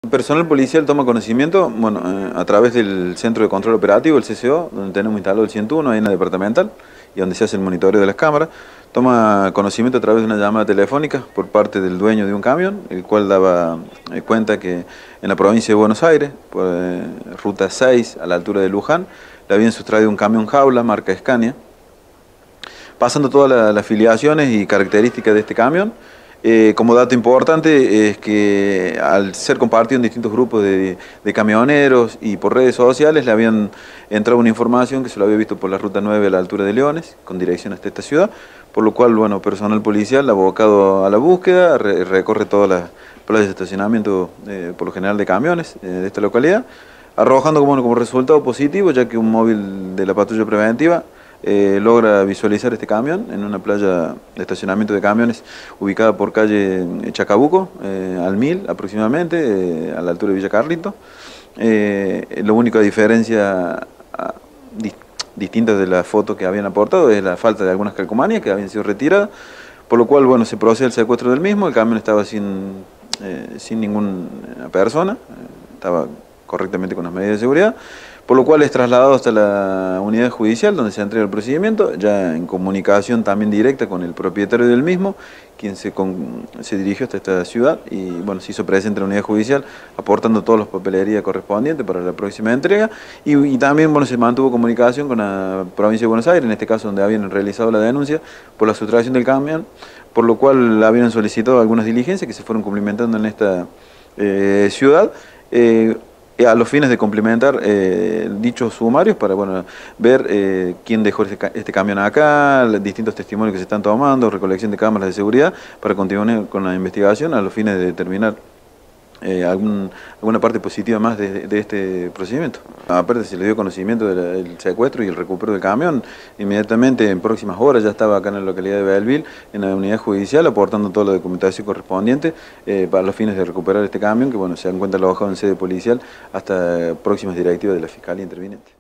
El personal policial toma conocimiento, bueno, a través del Centro de Control Operativo, el CCO, donde tenemos instalado el 101, ahí en la departamental, y donde se hace el monitoreo de las cámaras. Toma conocimiento a través de una llamada telefónica por parte del dueño de un camión, el cual daba cuenta que en la provincia de Buenos Aires, por ruta 6, a la altura de Luján, le habían sustraído un camión jaula, marca Scania, pasando todas las filiaciones y características de este camión. Como dato importante es que al ser compartido en distintos grupos de camioneros y por redes sociales le habían entrado una información que se lo había visto por la ruta 9 a la altura de Leones, con dirección hasta esta ciudad, por lo cual, bueno, personal policial abocado a la búsqueda, recorre todas las playas de estacionamiento, por lo general de camiones de esta localidad, arrojando como resultado positivo, ya que un móvil de la patrulla preventiva logra visualizar este camión en una playa de estacionamiento de camiones ubicada por calle Chacabuco, al 1000 aproximadamente, a la altura de Villa Carlito. La única diferencia distinta de la foto que habían aportado es la falta de algunas calcomanías que habían sido retiradas, por lo cual, bueno, se procede al secuestro del mismo. El camión estaba sin ninguna persona, estaba correctamente con las medidas de seguridad, por lo cual es trasladado hasta la unidad judicial donde se entrega el procedimiento, ya en comunicación también directa con el propietario del mismo, quien se dirigió hasta esta ciudad y, bueno, se hizo presente en la unidad judicial aportando todas las papelerías correspondientes para la próxima entrega, y también, bueno, se mantuvo comunicación con la provincia de Buenos Aires, en este caso donde habían realizado la denuncia por la sustracción del camión, por lo cual habían solicitado algunas diligencias que se fueron cumplimentando en esta ciudad, a los fines de complementar dichos sumarios para, bueno, ver quién dejó este camión acá, los distintos testimonios que se están tomando, recolección de cámaras de seguridad, para continuar con la investigación a los fines de determinar alguna parte positiva más de este procedimiento. Aparte, se le dio conocimiento del secuestro y el recupero del camión. Inmediatamente, en próximas horas, ya estaba acá en la localidad de Belleville, en la unidad judicial, aportando toda la documentación correspondiente para los fines de recuperar este camión, que, bueno, se encuentra alojado en sede policial hasta próximas directivas de la Fiscalía Interviniente.